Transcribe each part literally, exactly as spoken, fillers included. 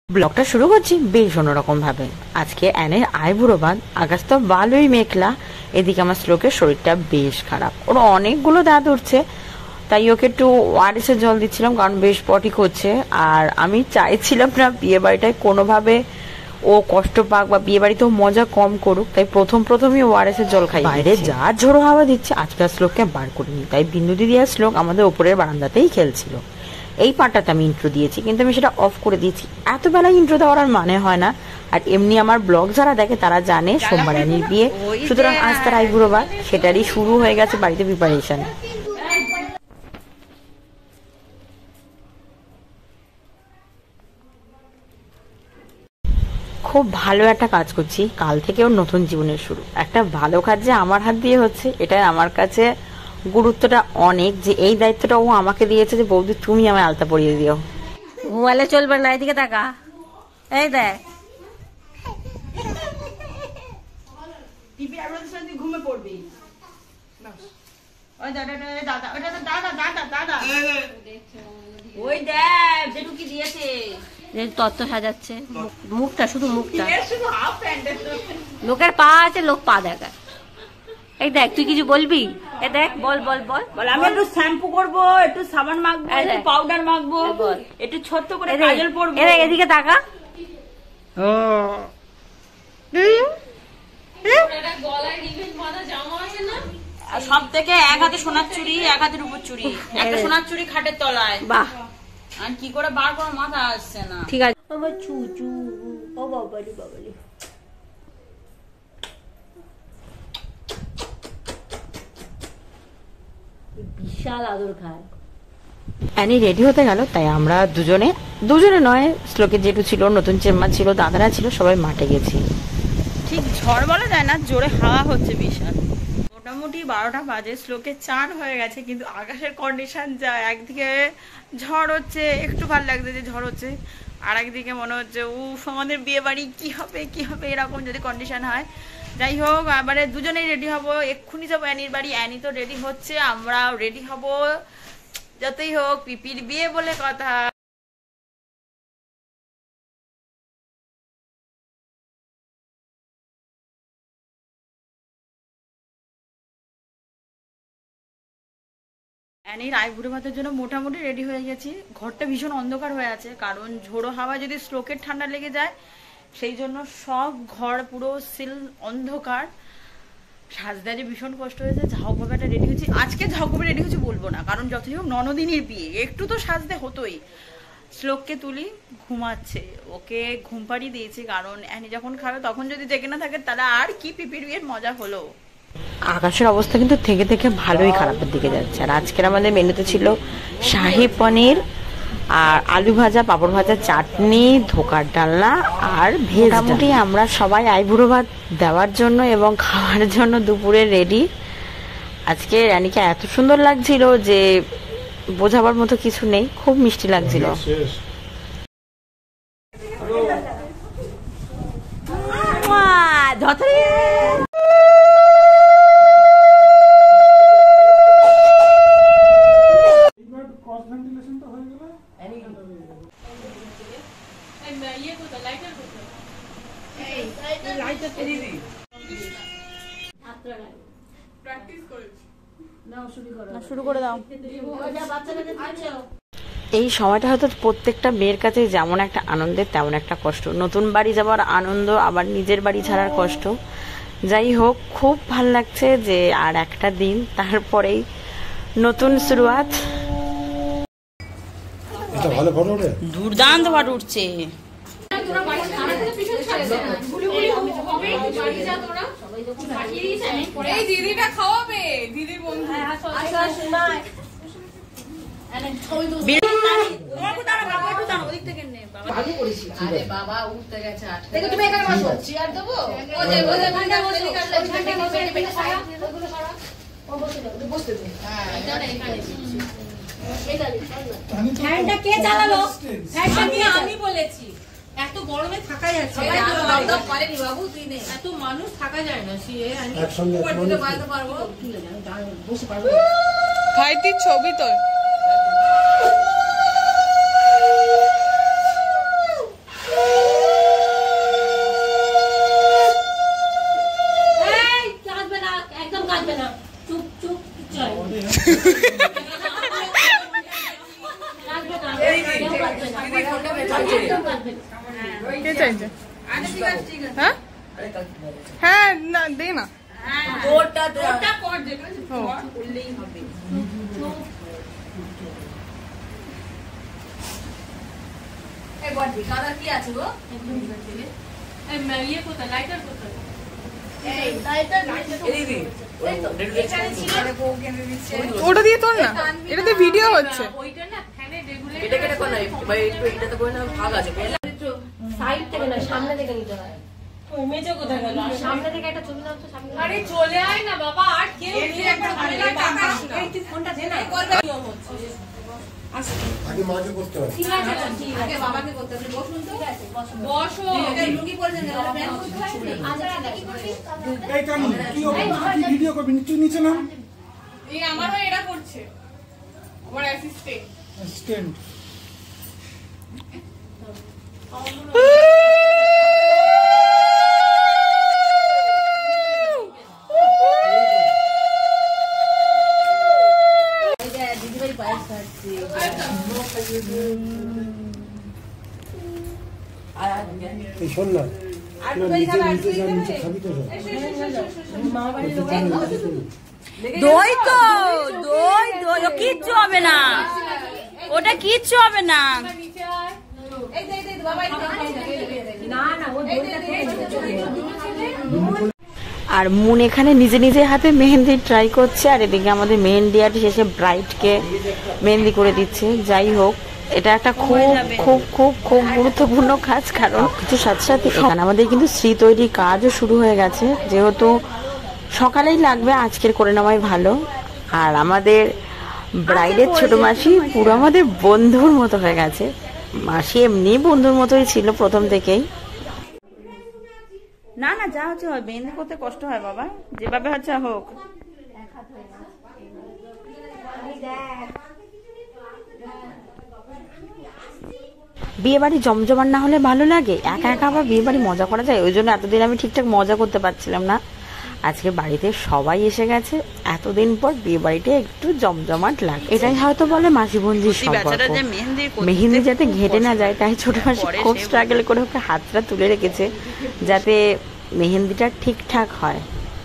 ব্লগটা শুরু করছি বেশ অন্যরকম ভাবে। আজকে অ্যানের আইবুড়ো বাদ, আকাশ তো ভালোই মেঘলা। এদিকে আমার শ্লোকের শরীরটা বেশ খারাপ, ওর অনেকগুলো দাঁত উঠছে, তাই ওকে একটু ওয়ারেসের জল দিচ্ছিলাম, কারণ বেশ পটি করছে। আর আমি চাইছিলাম না বিয়ে বাড়িটায় কোনোভাবে ও কষ্ট পাক বা বিয়ে বাড়িতেও মজা কম করুক, তাই প্রথম প্রথমই ওয়ারেসের জল খাই। বাইরে যা ঝোড়ো হাওয়া দিচ্ছে, আজকে আর শ্লোককে বার করিনি, তাই বিন্দু দিদি আর শ্লোক আমাদের ওপরের বারান্দাতেই খেলছিল। এই পার্টটাতে আমি ইন্ট্রো দিয়েছি, কিন্তু আমি সেটা অফ করে দিয়েছি। এত বেলা ইন্ট্রো দেওয়ার আর মানে হয় না। আর এমনি আমার ব্লগ যারা দেখে তারা জানে সোমবার অ্যানির বিয়ে, সুতরাং আজ তার আইবুড়ো বার, সেটারই শুরু হয়ে গেছে বাড়িতে প্রিপারেশন। খুব ভালো একটা কাজ করছি, কাল থেকে ওর নতুন জীবনের শুরু। একটা ভালো কাজ যে আমার হাত দিয়ে হচ্ছে, এটা আমার কাছে গুরুত্বটা অনেক, যে এই দায়িত্বটা ও আমাকে দিয়েছে যে বৌদি তুমি আমায় আলতা পরিয়ে দিও। ঘুমালে চলবে না, এদিকে তাকা, এই দেখ ঘুমে পড়বি। ওই দেখ যেটু কি দিয়েছে, তত্ত্ব সাজাচ্ছে মুখটা, শুধু মুখটা, লোকের পা আছে, লোক পা দেখা। এই দেখ তুই কিছু বলবি, এ দেখ বল বল বল বল আমি একটু শ্যাম্পু করবো, একটু সাবান মাখবো, একটু পাউডার মাখবো, একটু ছোট্ট করে কাজল পরবো। এদিকে তাকা। সব থেকে এক হাতে সোনার চুড়ি, এক হাতের উপর চুড়ি, একটা সোনার চুড়ি খাটের তলায়। বাহ, আর কি করে বার করে মাথা আসছে না। ঠিক আছে। আমার চুচু, ও বাবালি বাবালি। বিশাল আদর খায়। অ্যানি রেডি হতে গেল, তাই আমরা দুজনে দুজনে নয়, শ্লোকের যেটু ছিল, নতুন চেম্বার ছিল, দাদারা ছিল, সবাই মাঠে গেছি। ঠিক ঝড় বলা যায় না, জোরে হাওয়া হচ্ছে বিশাল। মোটামুটি বারোটা বাজে, শ্লোকে চান হয়ে গেছে, কিন্তু আকাশের কন্ডিশন যা, একদিকে ঝড় হচ্ছে, একটু ভালো লাগছে যে ঝড় হচ্ছে, আর একদিকে মনে হচ্ছে উফ আমাদের বিয়ে বাড়ি কি হবে কি হবে, এরকম যদি কন্ডিশন হয়। যাই হোক, এবারে দুজনেই রেডি হব, এক্ষুনি যাবো অ্যানির বাড়ি। অ্যানি তো রেডি হচ্ছে, আমরাও রেডি হব। যতই হোক পিপির বিয়ে বলে কথা। অ্যানির আইবুড়ো ভাতের জন্য মোটামুটি রেডি হয়ে গেছি। ঘরটা ভীষণ অন্ধকার হয়ে আছে, কারণ ঝোড়ো হাওয়া যদি শ্লোকের ঠান্ডা লেগে যায়, সেই জন্য সব ঘর পুরো সিল অন্ধকার। সাজদারে ভীষণ কষ্ট হয়েছে। ঝাউকবাটা রেডি হয়েছি, আজকে ঝাউকবা রেডি হয়েছি বলবো না, কারণ যতই হোক ননদিনীর বিয়ে, একটু তো সাজতে হতোই। শ্লোককে তুলি, ঘুমাচ্ছে, ওকে ঘুম পাড়িয়ে দিয়েছি, কারণ অ্যানি যখন খাবে তখন যদি জেগে না থাকে তাহলে আর কি পিপির বিয়ের মজা হলো। আকাশের অবস্থা কিন্তু থেকে থেকে ভালোই খারাপের দিকে যাচ্ছে। আর আজকের আমাদের মেনুতে ছিল শাহি পনির আর আলু ভাজা, পাঁপড় ভাজা, চাটনি, ধোকার ডালনা আর ভেজ। মোটামুটি আমরা সবাই আইবুড়ো ভাত দেওয়ার জন্য এবং খাওয়ার জন্য দুপুরে রেডি। আজকে রানীকে এত সুন্দর লাগছিল যে বোঝাবার মতো কিছু নেই, খুব মিষ্টি লাগছিল। শুরু করে দাও। এই সময়টা হয়তো প্রত্যেকটা মেয়ের কাছে যেমন একটা আনন্দের তেমন একটা কষ্ট। নতুন বাড়ি যাওয়ার আনন্দ, আবার নিজের বাড়ি ছাড়ার কষ্ট। যাই হোক, খুব ভাল লাগছে যে আর একটা দিন, তারপরেই নতুন শুরুয়াত। দুর্দান্ত ফটো উঠছে। দিদিটা খাওয়াবে, দিদির বন্ধু। আমি বলেছি এত গরমে থাকা যাচ্ছে, এত মানুষ থাকা যায় না। ভাইটির ছবি তোর। কে চাইছে? হ্যাঁ হ্যাঁ না দে না ওটা ওটা কর যেখানে করলেই হবে। এই বডি কালার কি আছে গো? এই ইয়ে কোথায় লাইটার কোথায়? এই লাইটার এই দি ওটা দিয়ে তোল না, এটা দিয়ে ভিডিও হচ্ছে। ওইটা না ফ্যানে রেগুলেটর এটা কেটে কোন নাই ভাই এটা তো কোন না ভাগ আছে সাইড থেকে না সামনে থেকে নিতে হয়। ওই মেজে কোথায় গেল? সামনে থেকে একটা ছবি দাও তো সামনে। আরে চলে আয় না বাবা, আর কেউ নেই, একবার ঝামেলা টাকা এই তুই ফোনটা দে না করবে কি হচ্ছে। আগে মাকে করতে হবে। ঠিক আছে ঠিক আছে, আগে বাবাকে করতে হবে। বসুন তো, বসো। এই লুঙ্গি পরে দেন, প্যান্ট পরতে হয় না। আচ্ছা এটা কি করবি? এই কাম কি হবে? কি ভিডিও করবি? নিচে নিচে নাম এই আমারও এটা করছে আমার অ্যাসিস্ট্যান্ট। অ্যাসিস্ট্যান্ট দিদিভাই পায়েস খাচ্ছে। এই শোন না, আর কোথায় খাবে? আর নিচে যা, নিচে খাবি তো সব। মামা বাড়ির লোক দই তো দই দই ও কিচ্ছু হবে না, ওটা কিচ্ছু হবে না। নিচে আয়। এই দে দে বাবা, না না ও দইটা খেয়ে আর মুন এখানে নিজে নিজে হাতে মেহেন্দি ট্রাই করছে, আর এদিকে আমাদের মেহেন্দি আর শেষে ব্রাইডকে মেহেন্দি করে দিচ্ছে। যাই হোক, এটা একটা খুব খুব খুব খুব গুরুত্বপূর্ণ কাজ, কারণ কিছু সাথে সাথে এখানে আমাদের কিন্তু শ্রী তৈরি কাজও শুরু হয়ে গেছে। যেহেতু সকালেই লাগবে, আজকের করে নেওয়াই ভালো। আর আমাদের ব্রাইডের ছোট মাসি পুরো আমাদের বন্ধুর মতো হয়ে গেছে। মাসি এমনি বন্ধুর মতোই ছিল প্রথম থেকেই। না না যা হচ্ছে হয়, মেহেন্দি করতে কষ্ট হয় বাবা, যেভাবে হচ্ছে হোক। বিয়ে বাড়ি জমজমাট না হলে ভালো লাগে, একা একা আবার বিয়ে বাড়ি মজা করা যায়? ওই জন্য এতদিন আমি ঠিকঠাক মজা করতে পারছিলাম না। আজকে বাড়িতে সবাই এসে গেছে, এতদিন পর বিয়ে বাড়িতে একটু জমজমাট লাগে। এটাই হয়তো বলে মাসি বোনজির সম্পর্ক। মেহেন্দি যাতে ঘেটে না যায়, তাই ছোট মাসি খুব স্ট্রাগল করে ওকে হাতটা তুলে রেখেছে যাতে মেহেন্দিটা ঠিকঠাক হয়।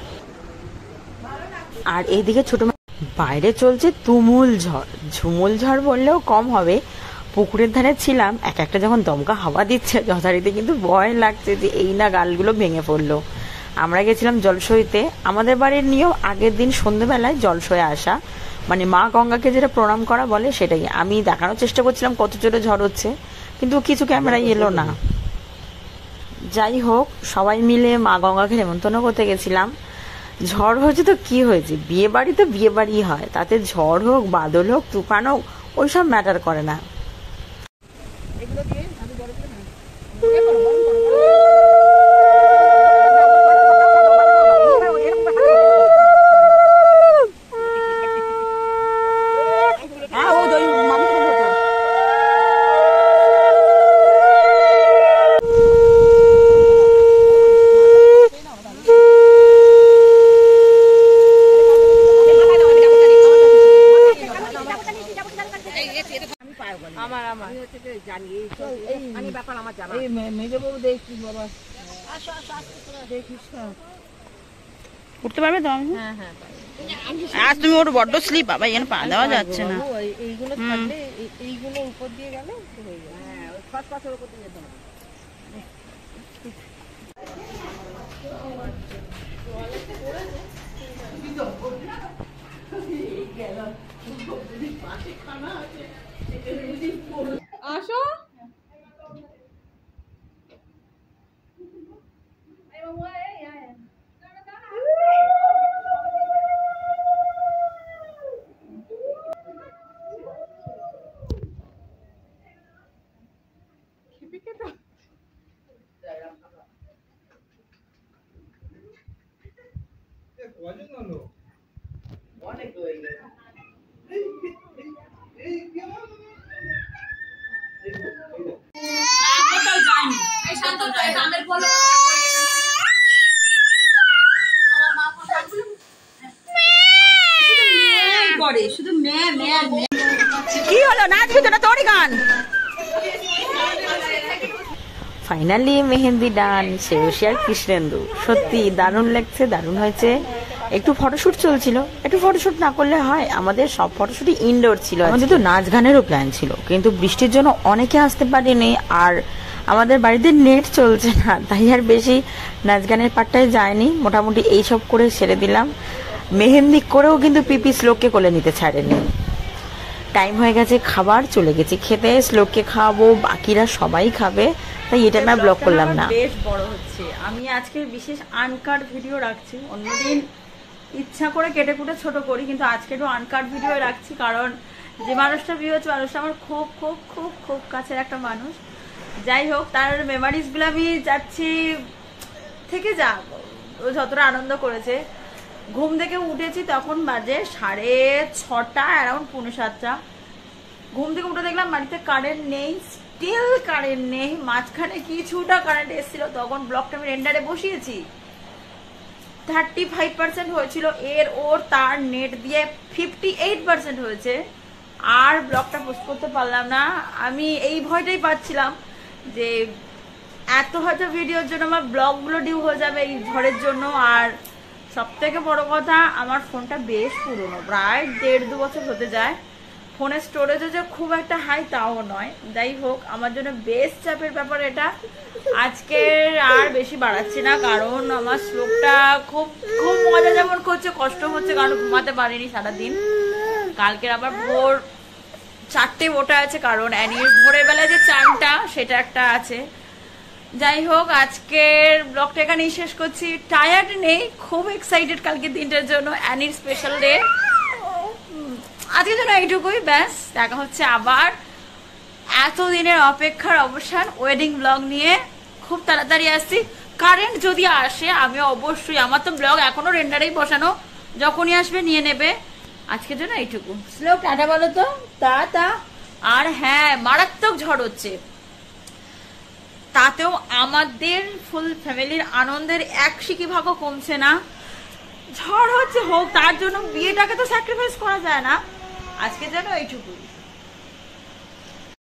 আর এইদিকে ছোট বাইরে চলছে তুমুল ঝড়, ঝুমুল ঝড় বললেও কম হবে। পুকুরের ধারে ছিলাম, এক একটা যখন দমকা হাওয়া দিচ্ছে যথারীতি কিন্তু ভয় লাগছে যে এই না গালগুলো ভেঙে পড়লো। আমরা গেছিলাম জলসইতে। আমাদের বাড়ির নিয়ম আগের দিন সন্ধ্যেবেলায় জলসয়ে আসা, মানে মা গঙ্গাকে যেটা প্রণাম করা বলে সেটাই। আমি দেখানোর চেষ্টা করছিলাম কত জোরে ঝড় হচ্ছে, কিন্তু কিছু ক্যামেরায় এলো না। যাই হোক, সবাই মিলে মা গঙ্গাকে নেমন্তন্ন করতে গেছিলাম। ঝড় হয়েছে তো কি হয়েছে, বিয়ে বাড়ি তো বিয়ে বাড়ি হয়, তাতে ঝড় হোক বাদল হোক তুফান হোক ওইসব ম্যাটার করে না। উঠতে পারবে তো? আজ তুমি ওর বড্ড স্লিপ বাবা, এখানে পা দেওয়া যাচ্ছে না। এইগুলো থাকলে এইগুলো উপর দিয়ে গেলে হয়ে যাবে। হ্যাঁ ওই ফাঁস পাশের উপর দিয়ে যেতে হবে। আসো অনেক হয়ে গেছে। কি হলো, নাচবি তো না তোরই গান? ফাইনালি মেহেন্দি ডান, শেষে আর কৃষ্ণেন্দু। সত্যি দারুণ লাগছে, দারুণ হয়েছে। একটু ফটোশুট চলছিল, একটু ফটোশুট না করলে হয়? আমাদের সব ফটোশুটই ইনডোর ছিল। আমাদের তো নাচ গানেরও প্ল্যান ছিল, কিন্তু বৃষ্টির জন্য অনেকে আসতে পারেনি, আর আমাদের বাড়িতে নেট চলছে না, তাই আর বেশি নাচ গানের পাটটায় যায়নি। মোটামুটি এইসব করে সেরে দিলাম। মেহেন্দি করেও কিন্তু পিপি শ্লোককে কোলে নিতে ছাড়েনি। টাইম হয়ে গেছে খাবার, চলে গেছি খেতে। শ্লোককে খাওয়াবো, বাকিরা সবাই খাবে, তাই এটা আমি ব্লগ করলাম না। বেশ বড় হচ্ছে। আমি আজকে বিশেষ আনকাট ভিডিও রাখছি। অন্যদিন ইচ্ছা করে কেটে কুটে ছোট করি, কিন্তু আজকে একটু আনকাট ভিডিও রাখছি, কারণ যে মানুষটা বিয়ে হচ্ছে মানুষটা আমার খুব খুব খুব খুব কাছের একটা মানুষ। যাই হোক, তার মেমারিজ গুলো আমি যাচ্ছি থেকে যা, ও যতটা আনন্দ করেছে। ঘুম থেকে উঠেছি তখন বাজে সাড়ে ছটা, অ্যারাউন্ড পৌনে সাতটা। ঘুম থেকে উঠে দেখলাম বাড়িতে কারেন্ট নেই, স্টিল কারেন্ট নেই। মাঝখানে কিছুটা কারেন্ট এসেছিল, তখন ব্লগটা আমি রেন্ডারে বসিয়েছি। থার্টি ফাইভ পার্সেন্ট হয়েছিল এর, ওর তার নেট দিয়ে ফিফটি এইট পার্সেন্ট হয়েছে। আর ব্লগটা পোস্ট করতে পারলাম না। আমি এই ভয়টাই পাচ্ছিলাম যে এত হয়তো ভিডিওর জন্য আমার ব্লগগুলো ডিউ হয়ে যাবে এই ঝড়ের জন্য। আর সব থেকে বড় কথা, আমার ফোনটা বেশ পুরনো, প্রায় দেড় দু বছর হতে যায়। ফোনের স্টোরেজও যে খুব একটা হাই তাও নয়। যাই হোক, আমার জন্য বেশ চাপের ব্যাপার এটা। আজকে আর বেশি বাড়াচ্ছি না, কারণ আমার শ্লোকটা খুব খুব মজা যেমন করছে, কষ্ট হচ্ছে, কারণ ঘুমাতে পারিনি সারাদিন। কালকের আবার ভোর চারটে ওটা আছে, কারণ অ্যানির ভোরের বেলায় যে চানটা সেটা একটা আছে। যাই হোক, আজকের ব্লগটা এখানেই শেষ করছি। টায়ার্ড নেই, খুব এক্সাইটেড কালকে দিনটার জন্য, অ্যানির স্পেশাল ডে। আজকের জন্য এইটুকুই, ব্যাস। দেখা হচ্ছে আবার এতদিনের অপেক্ষার অবসান ওয়েডিং ব্লগ নিয়ে। খুব তাড়াতাড়ি আসছি। কারেন্ট যদি আসে আমি অবশ্যই, আমার তো ব্লগ এখনো রেন্ডারেই বসানো, যখনই আসবে নিয়ে নেবে। আজকের জন্য এইটুকু। শ্লোক টাটা বলো তো। টা টা। আর হ্যাঁ, মারাত্মক ঝড় হচ্ছে, তাতেও আমাদের ফুল ফ্যামিলির আনন্দের এক সিকি ভাগও কমছে না। ঝড় হচ্ছে হোক, তার জন্য বিয়েটাকে তো স্যাক্রিফাইস করা যায় না। আজকের জন্য এইটুকুই।